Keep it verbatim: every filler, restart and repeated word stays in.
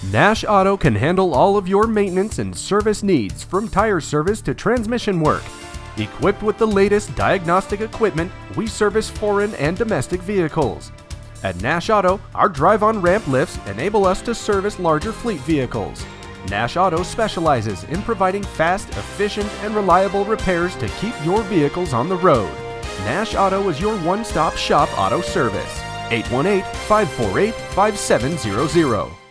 Nash Auto can handle all of your maintenance and service needs, from tire service to transmission work. Equipped with the latest diagnostic equipment, we service foreign and domestic vehicles. At Nash Auto, our drive-on ramp lifts enable us to service larger fleet vehicles. Nash Auto specializes in providing fast, efficient, and reliable repairs to keep your vehicles on the road. Nash Auto is your one-stop shop auto service. eight one eight, five four eight, five seven zero zero.